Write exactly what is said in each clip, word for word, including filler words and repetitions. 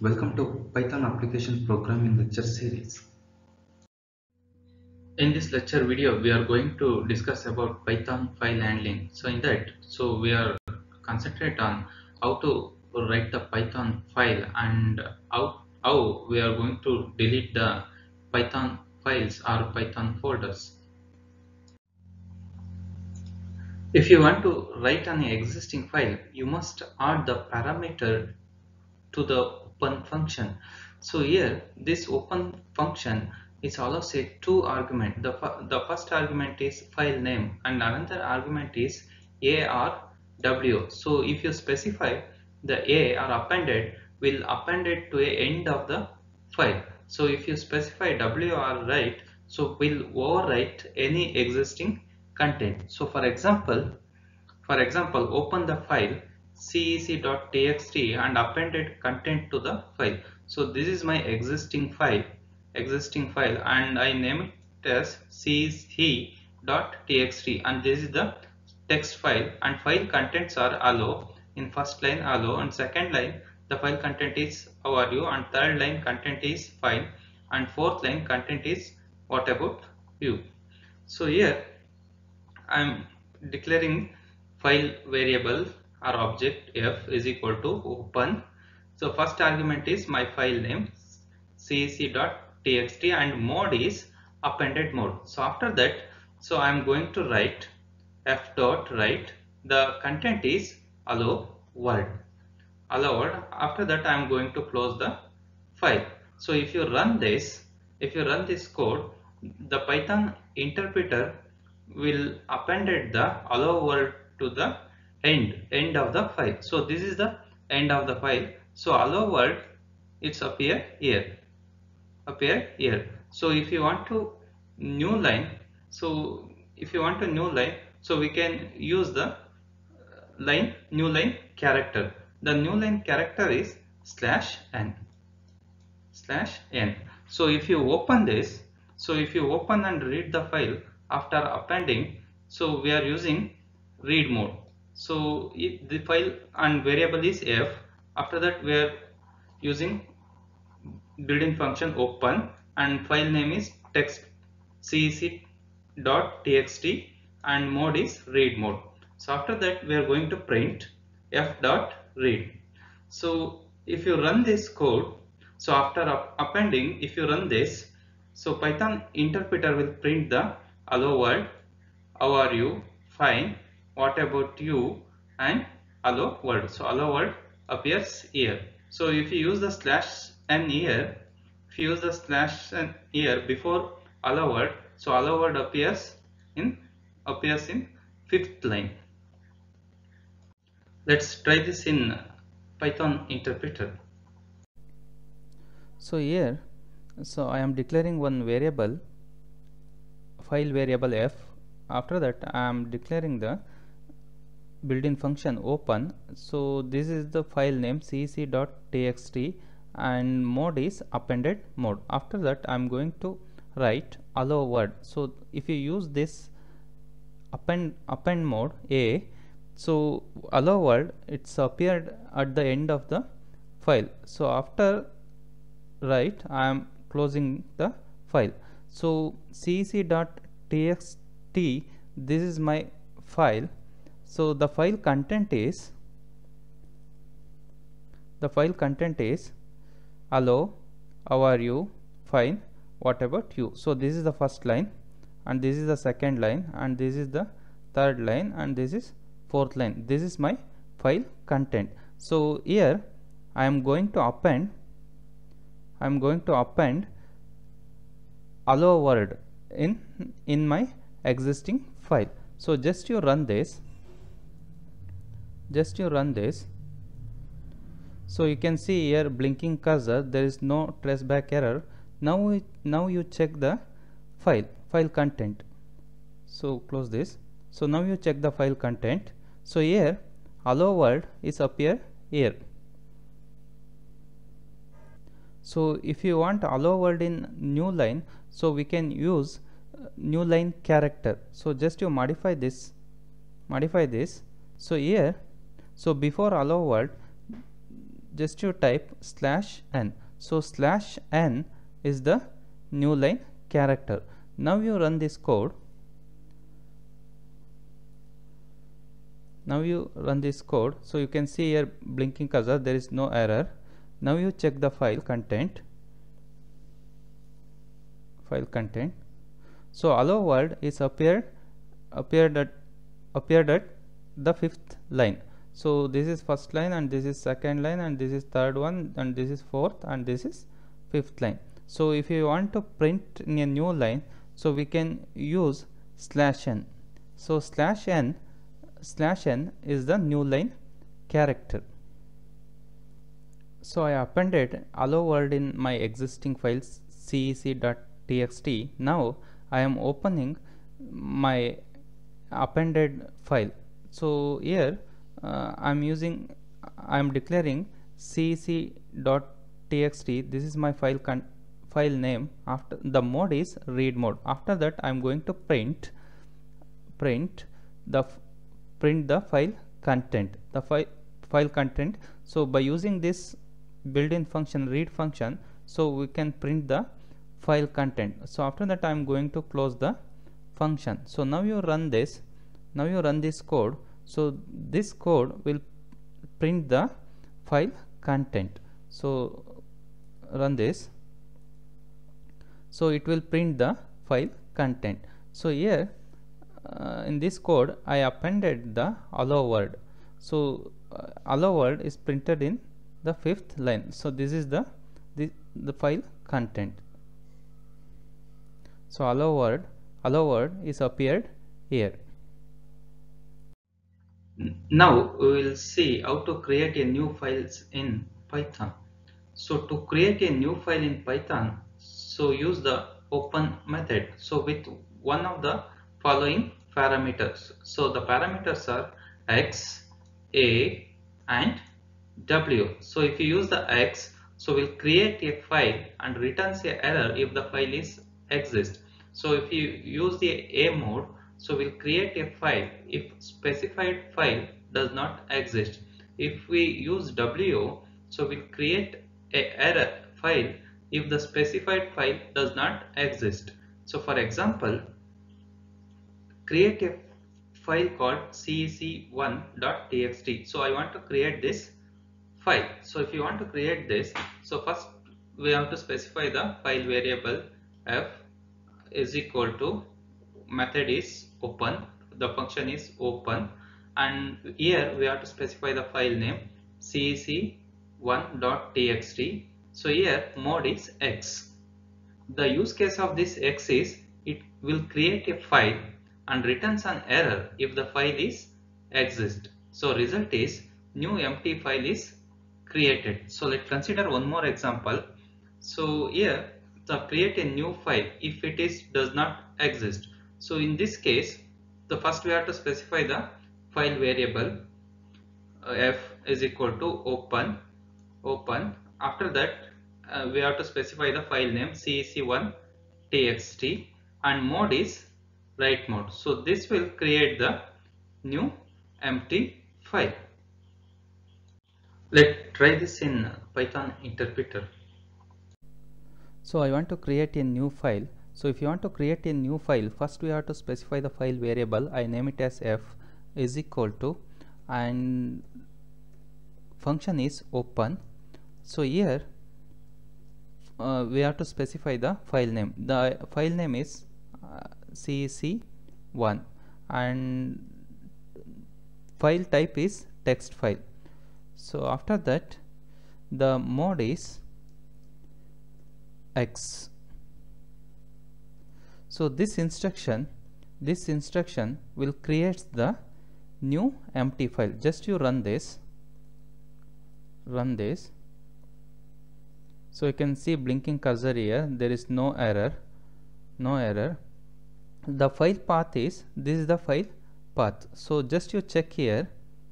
Welcome to Python application programming lecture series. In this lecture video, we are going to discuss about Python file handling. So in that, so we are concentrate on how to write the Python file and how, how we are going to delete the Python files or Python folders. If you want to write an existing file, you must add the parameter to the open function. So here this open function is allows a two argument. The, the first argument is file name and another argument is a or w. So if you specify the a or appended, will append it to a end of the file. So if you specify w or write, so will overwrite any existing content. So for example for example open the file cec.txt and appended content to the file. So this is my existing file existing file and I name it as cec.txt and this is the text file and file contents are hello. In first line hello and second line the file content is how are you and third line content is fine and fourth line content is what about you. So here I am declaring file variable or object f is equal to open. So first argument is my file name cec.txt and mode is appended mode. So after that, so I am going to write f dot write. The content is hello world. Hello world. After that, I am going to close the file. So if you run this, if you run this code, the Python interpreter will appended the hello world to the end end of the file. So this is the end of the file. So hello world it's appear here appear here. So if you want to new line, so if you want a new line, so we can use the line new line character. The new line character is slash n slash n. So if you open this, so if you open and read the file after appending, so we are using read mode. So if the file and variable is f, after that we are using built-in function open and file name is text cec.txt and mode is read mode. So after that we are going to print f dot read. So if you run this code, so after appending, if you run this, so Python interpreter will print the hello world, how are you, fine, what about you and hello world. So hello world appears here. So if you use the slash n here, if you use the slash n here before hello world, so hello world appears in appears in fifth line. Let's try this in Python interpreter. So here, so I am declaring one variable, file variable f. After that I am declaring the built-in function open. So this is the file name cec.txt and mode is appended mode. After that I am going to write hello world. So if you use this append append mode a, so hello world it's appeared at the end of the file. So after write I am closing the file. So cec.txt, this is my file. So the file content is the file content is hello, how are you, fine, what about you. So this is the first line and this is the second line and this is the third line and this is fourth line. This is my file content. So here I am going to append I am going to append hello world in in my existing file. So just you run this just you run this so you can see here blinking cursor, there is no traceback error. Now we, now you check the file file content. So close this. So now you check the file content. So here hello world is appear here. So if you want hello world in new line, so we can use uh, new line character. So just you modify this modify this. So here, so before hello world just you type slash n. So slash n is the new line character. Now you run this code. Now you run this code. So you can see here blinking cursor, there is no error. Now you check the file content. File content. So hello world is appeared appeared at appeared at the fifth line. So this is first line, and this is second line, and this is third one, and this is fourth, and this is fifth line. So if you want to print in a new line, so we can use slash n. So slash n slash n is the new line character. So I appended hello world in my existing files cec.txt. Now I am opening my appended file. So here uh, I am using I am declaring cec.txt. This is my file con file name. After the mode is read mode. After that I am going to print print the print the file content the file file content. So by using this built-in function read function, so we can print the file content. So after that I am going to close the function. So now you run this now you run this code. So this code will print the file content. So run this. So it will print the file content. So here uh, in this code I appended the hello world. So uh, hello world is printed in the fifth line. So this is the the, the file content. So hello world hello world is appeared here. Now we will see how to create a new files in Python. So to create a new file in Python, so use the open method. So with one of the following parameters. So the parameters are x, a and w. So if you use the x, so we'll create a file and returns a error if the file is exist. So if you use the a mode, so we'll create a file if specified file does not exist. If we use w, so we'll create a error file if the specified file does not exist. So for example, create a file called c e c one dot t x t. So I want to create this file. So if you want to create this, so first we have to specify the file variable f is equal to method is open, the function is open, and here we have to specify the file name c e c one dot t x t. So here mode is x. The use case of this x is it will create a file and returns an error if the file is exist. So result is new empty file is created. So let's consider one more example. So here to create a new file if it is does not exist. So in this case, the first we have to specify the file variable uh, f is equal to open open. After that uh, we have to specify the file name c e c one dot t x t and mode is write mode. So this will create the new empty file. Let's try this in Python interpreter. So I want to create a new file. So if you want to create a new file, first we have to specify the file variable. I name it as f is equal to, and function is open. So here uh, we have to specify the file name. The file name is uh, c e c one and file type is text file. So after that the mode is x. So this instruction this instruction will create the new empty file. Just you run this run this. So you can see blinking cursor here, there is no error no error. The file path is this is the file path. So just you check here.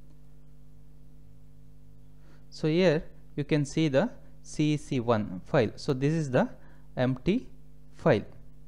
So here you can see the c e c one file. So this is the empty file.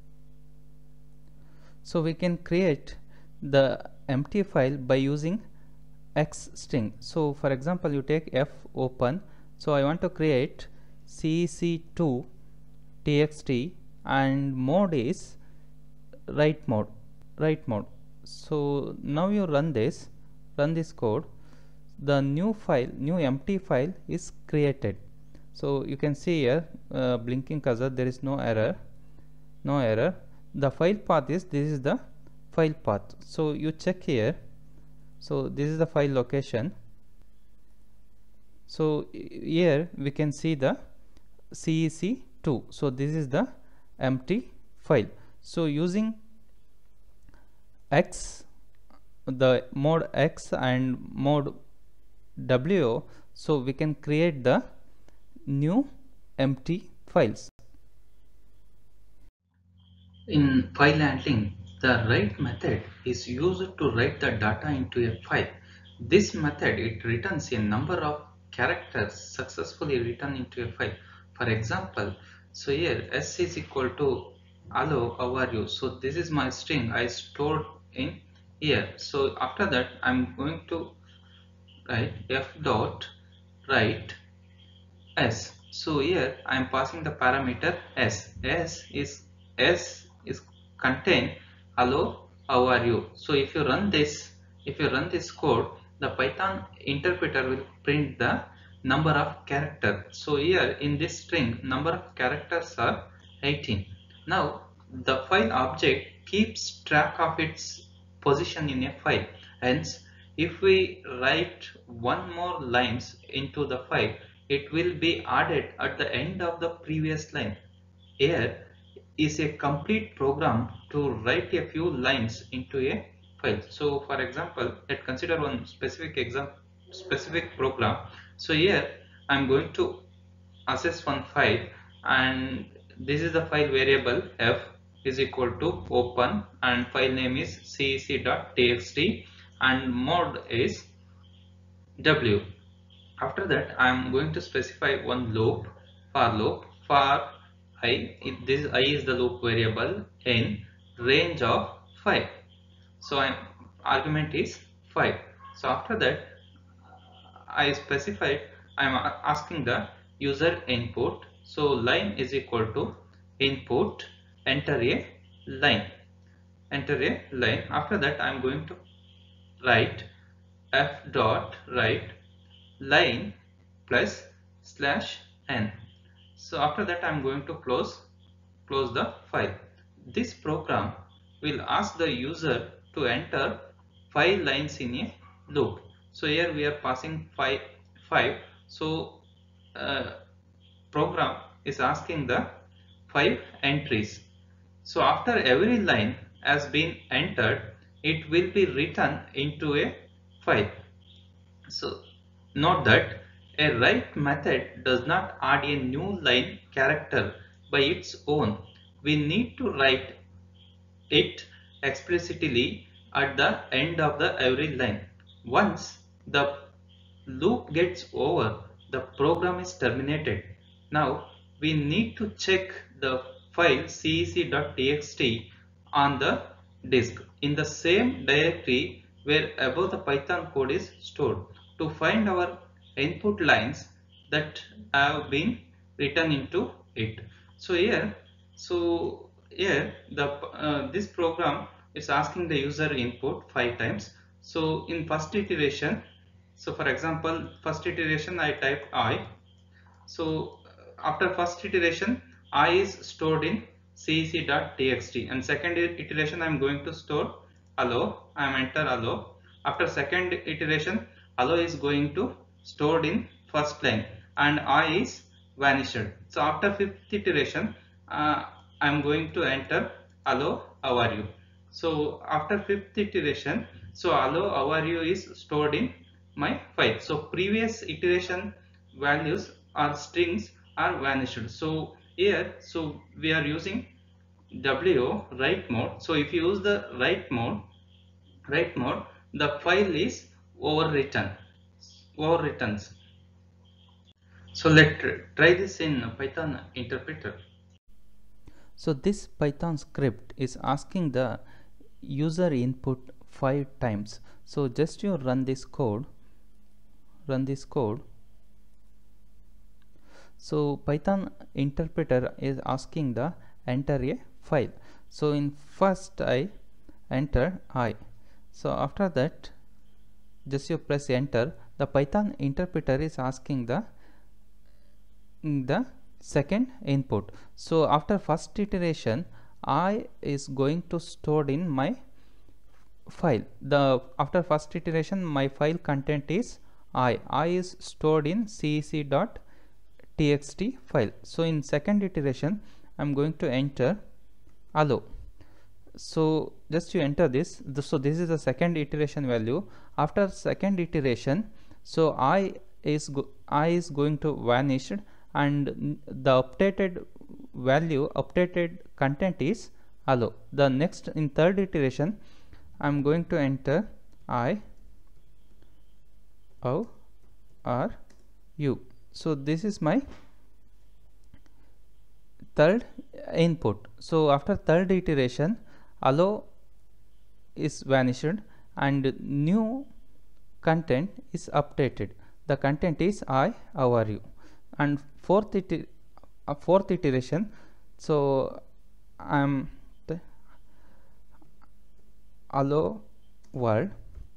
So we can create the empty file by using x string. So for example, you take f open, So I want to create C E C two T X T and mode is write mode write mode. So now you run this run this code, the new file new empty file is created. So you can see here uh, blinking cursor, there is no error no error. The file path is, this is the file path. So you check here, so this is the file location. So here we can see the C E C two. So this is the empty file. So using X, the mode X and mode W, so we can create the new empty files. In file handling, the write method is used to write the data into a file. This method, it returns a number of characters successfully written into a file. For example, so here s is equal to hello, how are you? So this is my string I stored in here. So after that, I'm going to write f dot write s. So here I am passing the parameter s. S is s is contain hello, how are you? So if you run this if you run this code, the Python interpreter will print the number of characters. So here in this string, number of characters are eighteen. Now the file object keeps track of its position in a file. Hence, if we write one more lines into the file, it will be added at the end of the previous line. Here is a complete program to write a few lines into a file. So for example, let's consider one specific example specific program. So here I'm going to access one file, and this is the file variable f is equal to open, and file name is cec.txt, and mode is w. After that, I am going to specify one loop, for loop for I. If this I is the loop variable in range of five. So I argument is five. So after that, I specified I am asking the user input. So line is equal to input, enter a line, enter a line. After that, I am going to write f dot write line plus slash n. So after that, I am going to close close the file. This program will ask the user to enter five lines in a loop. So here we are passing five five. So uh, program is asking the five entries. So after every line has been entered, it will be written into a file. So note that a write method does not add a new line character by its own. We need to write it explicitly at the end of the every line. Once the loop gets over, the program is terminated. Now we need to check the file cec.txt on the disk in the same directory where above the Python code is stored, to find our input lines that have been written into it. So here, so here the uh, this program is asking the user input five times. So in first iteration, so for example, first iteration I type I. So after first iteration, I is stored in cec.txt, and second iteration I am going to store hello. I am enter hello. After second iteration, hello is going to stored in first line, and I is vanished. So after fifth iteration, uh, I am going to enter hello, how are you? So after fifth iteration, so hello, how are you is stored in my file. So previous iteration values or strings are vanished. So here, so we are using W write mode. So if you use the write mode, write mode, the file is overwritten, overwrittens. So let's try this in Python interpreter. So this Python script is asking the user input five times. So just you run this code, run this code. So Python interpreter is asking the enter a file. So in first I enter I. So after that just you press enter, the Python interpreter is asking the the second input. So after first iteration, I is going to stored in my file. The after first iteration, my file content is I. I is stored in cec.txt file. So in second iteration, I'm going to enter allo. So just you enter this. So this is the second iteration value. After second iteration, so I is go I is going to vanish, and the updated value, updated content is allo. The next in third iteration, I'm going to enter I, O, R, U. So this is my third input. So after third iteration, allo is vanished and new content is updated. The content is I, O, R, U. And fourth iter uh, fourth iteration, so I'm the allo world.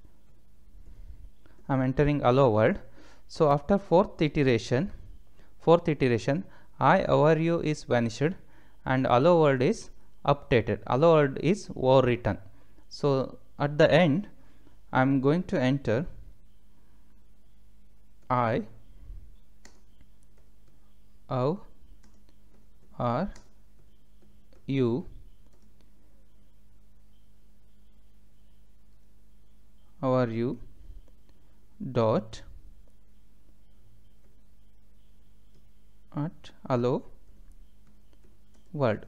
I'm entering allo world. So after fourth iteration, fourth iteration, I, O, R, U is vanished and allo world is updated. Allo world is overwritten. So at the end, I'm going to enter I, O, R, U, O, R, U dot at allo world.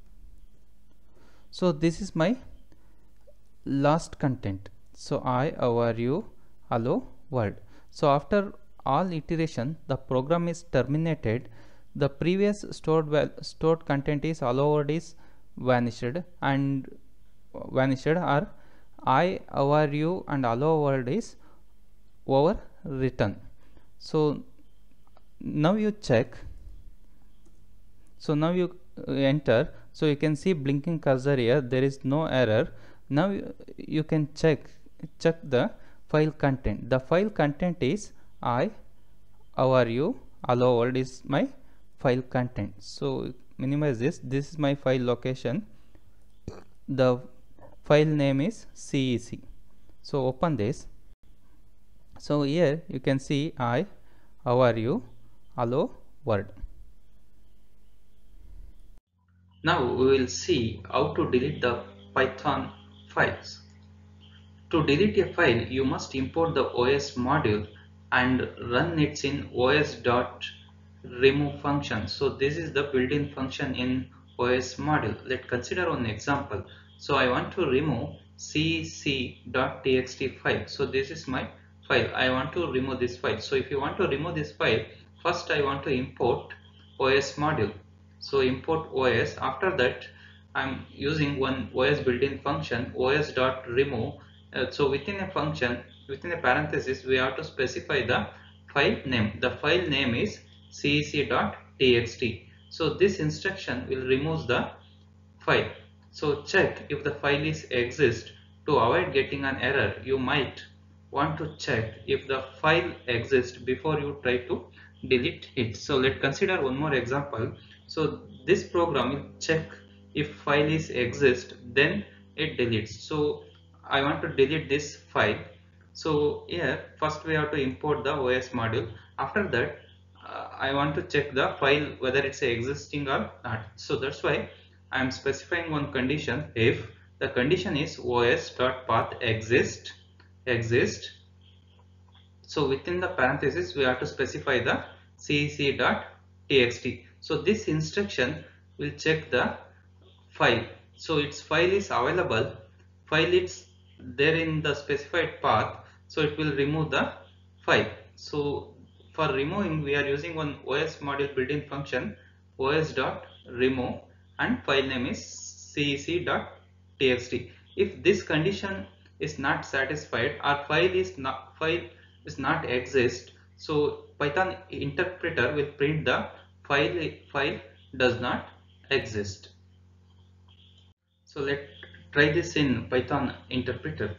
So this is my last content. So I, O, R, U, allo world. So after all iteration, the program is terminated. The previous stored val stored content is allo world is vanished and vanished or I, O, R, U and allo world is overwritten. So now you check. So now you uh, enter. So you can see blinking cursor here. There is no error. Now you, you can check check the file content. The file content is I, O, R, U, allo world is my file content. So minimize this. This is my file location. The file name is C E C. So open this. So here you can see I, O, R, U, allo world. Now we will see how to delete the Python files. To delete a file, you must import the O S module and run it in os.remove function. So this is the built-in function in O S module. Let's consider one example. So I want to remove cec.txt file. So this is my file. I want to remove this file. So if you want to remove this file, first I want to import O S module. So import O S. After that, I'm using one O S built-in function, os.remove. Uh, so within a function, within a parenthesis, we have to specify the file name. The file name is cec.txt. So this instruction will remove the file. So check if the file is exist. To avoid getting an error, you might want to check if the file exists before you try to delete it. So let's consider one more example. So this program will check if file is exist, then it deletes. So I want to delete this file. So here first we have to import the O S module. After that uh, I want to check the file whether it's existing or not. So that's why I am specifying one condition. If the condition is os.path exist exist, so within the parenthesis we have to specify the cec.txt. So this instruction will check the file. So its file is available, file is there in the specified path, so it will remove the file. So for removing, we are using one O S module built-in function, os.remove, and file name is cec.txt. If this condition is not satisfied, or file is not file is not exist, so Python interpreter will print the file file does not exist. So let's try this in Python interpreter.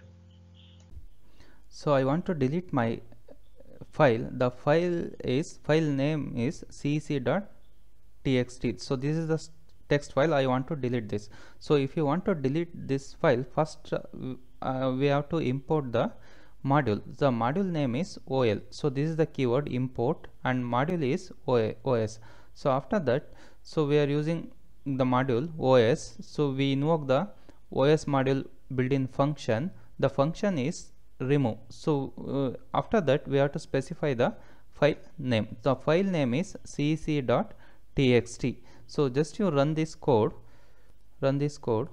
So I want to delete my file. The file is file name is cec.txt. So this is the text file. I want to delete this. So if you want to delete this file, first uh, uh, we have to import the module. The module name is O L. So this is the keyword import, and module is O S. So after that, so we are using the module O S. So we invoke the O S module built-in function. The function is remove. So uh, after that we have to specify the file name. The file name is cec.txt. So just you run this code, run this code.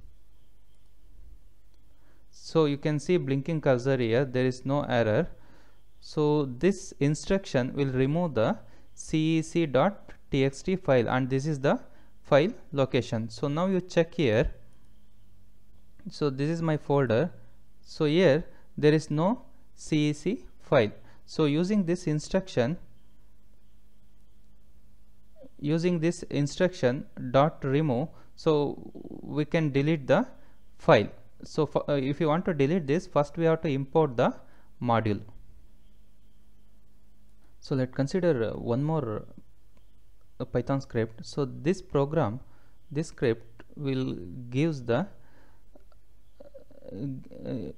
So you can see blinking cursor here, there is no error. So this instruction will remove the cec.txt file, and this is the file location. So now you check here. So this is my folder. So here there is no cec file. So using this instruction, using this instruction dot remove, so we can delete the file. So for, uh, if you want to delete this, first we have to import the module. So let's consider uh, one more uh, Python script. So this program, this script will gives the uh,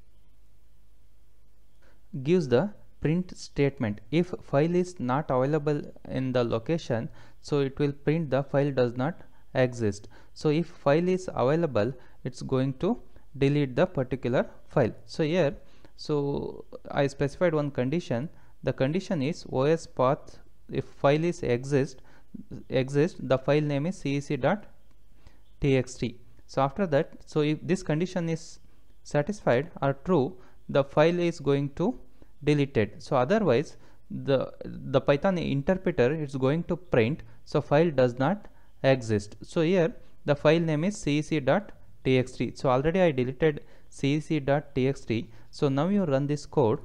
gives the print statement. If file is not available in the location, so it will print the file does not exist. So if file is available, it's going to delete the particular file. So here, so I specified one condition. The condition is O S path. If file is exist exist the file name is cec.txt. So after that, so if this condition is satisfied or true, the file is going to deleted. So otherwise the the Python interpreter is going to print, so file does not exist. So here the file name is cec.txt. So already I deleted cec.txt. So now you run this code,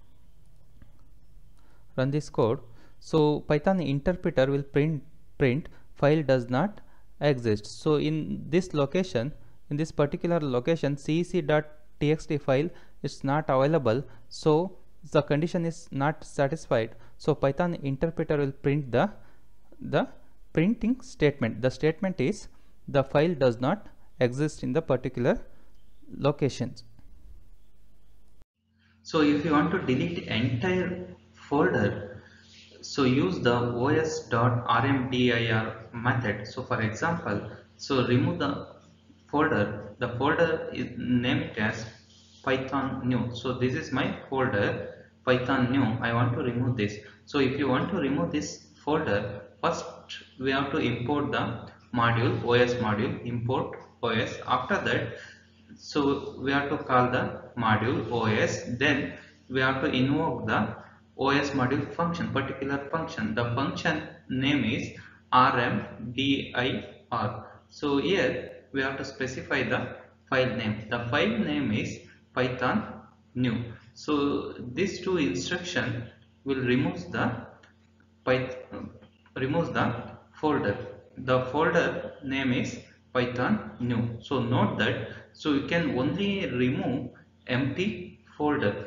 run this code. So Python interpreter will print print file does not exist. So in this location, in this particular location, cec.txt file is not available. So the condition is not satisfied. So Python interpreter will print the the printing statement. The statement is the file does not exist in the particular locations. So if you want to delete entire folder, so use the os.rmdir method. So for example, so remove the folder. The folder is named as Python new. So this is my folder Python new. I want to remove this. So if you want to remove this folder, first we have to import the module, O S module, import O S. After that, so we have to call the module O S. Then we have to invoke the O S module function, particular function. The function name is rmdir. So here we have to specify the file name. The file name is Python new. So these two instruction will remove the Python, removes the folder. The folder name is Python new. So note that, so you can only remove empty folder.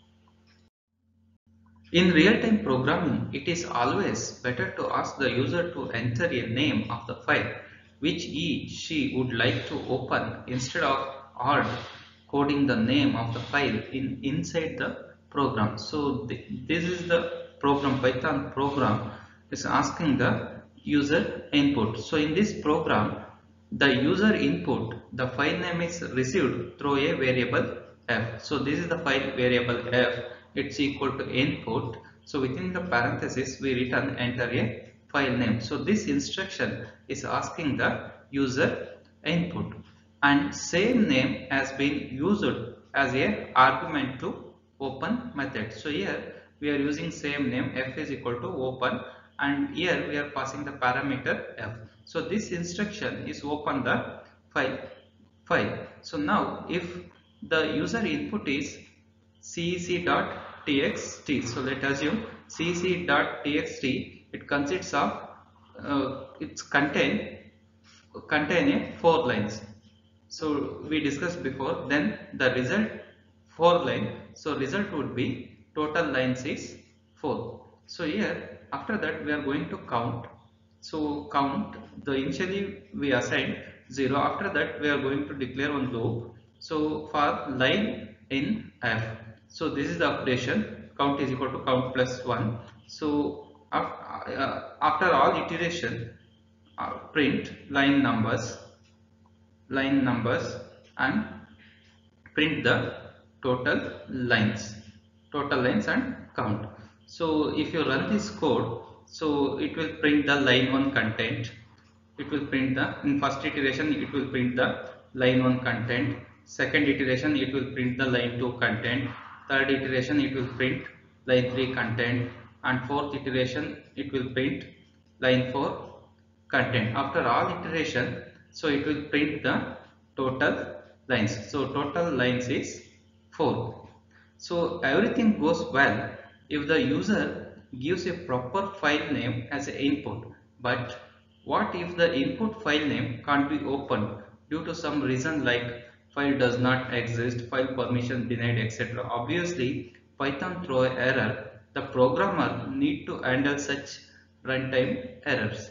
In real-time programming, it is always better to ask the user to enter a name of the file which he she would like to open instead of hard coding the name of the file in inside the program. So th this is the program, Python program is asking the user input. So in this program, the user input, the file name is received through a variable f. So this is the file variable f. It's equal to input. So within the parenthesis we return enter a file name. So this instruction is asking the user input, and same name has been used as a argument to open method. So here we are using same name, f is equal to open, and here we are passing the parameter f. So this instruction is open the file file. So now if the user input is cec.txt, so let us assume cec.txt, it consists of uh, it's contain contain a four lines. So we discussed before, then the result four line, so result would be total lines is four. So here after that we are going to count. So count, the initially we assign zero, after that we are going to declare one loop. So for line in F, so this is the operation, count is equal to count plus one. So uh, after all iteration, uh, print line numbers line numbers and print the total lines total lines and count. So if you run this code, so it will print the line one content. It will print the, in first iteration it will print the line one content, second iteration it will print the line two content, third iteration it will print line three content, and fourth iteration it will print line four content. After all iteration, so it will print the total lines. So total lines is four. So everything goes well if the user gives a proper file name as an input. But what if the input file name can't be opened due to some reason like file does not exist, file permission denied, et cetera. Obviously, Python throw error. The programmer need to handle such runtime errors.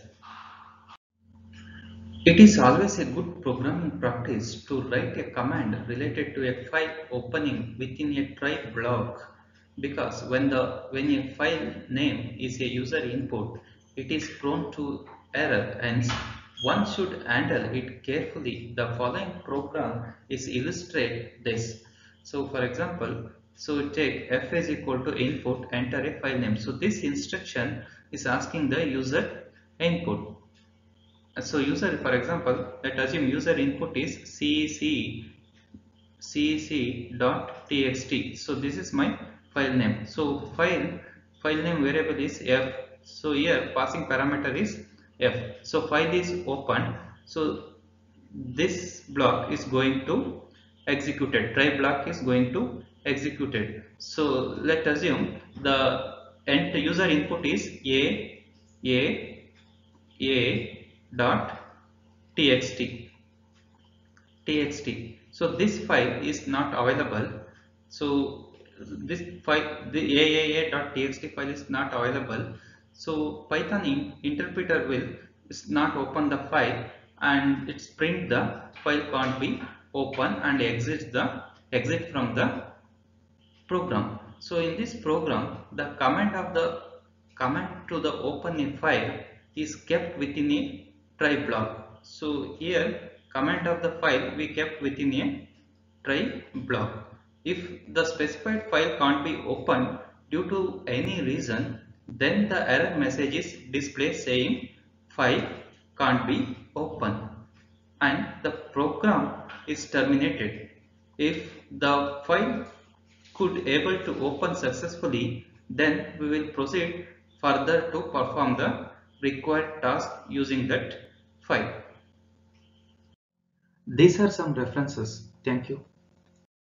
It is always a good programming practice to write a command related to a file opening within a try block, because when the when a file name is a user input, it is prone to error, and one should handle it carefully. The following program is illustrate this. So for example, so take f is equal to input, enter a file name. So this instruction is asking the user input. So user, for example, let us assume user input is cec cec dot txt. So this is my file name. So file file name variable is f. So here passing parameter is f. So file is open. So this block is going to executed. Try block is going to executed. So let us assume the end user input is a a a dot txt txt. So this file is not available. So this file, the aaa.txt file is not available. So Python in, interpreter will is not open the file, and it's print the file can't be open and exit the exit from the program. So in this program, the command of the command to the open a file is kept within a try block. So here command of the file we kept within a try block. If the specified file can't be opened due to any reason, then the error message is displayed saying file can't be opened, and the program is terminated. If the file could able to open successfully, then we will proceed further to perform the required task using that file. These are some references. Thank you.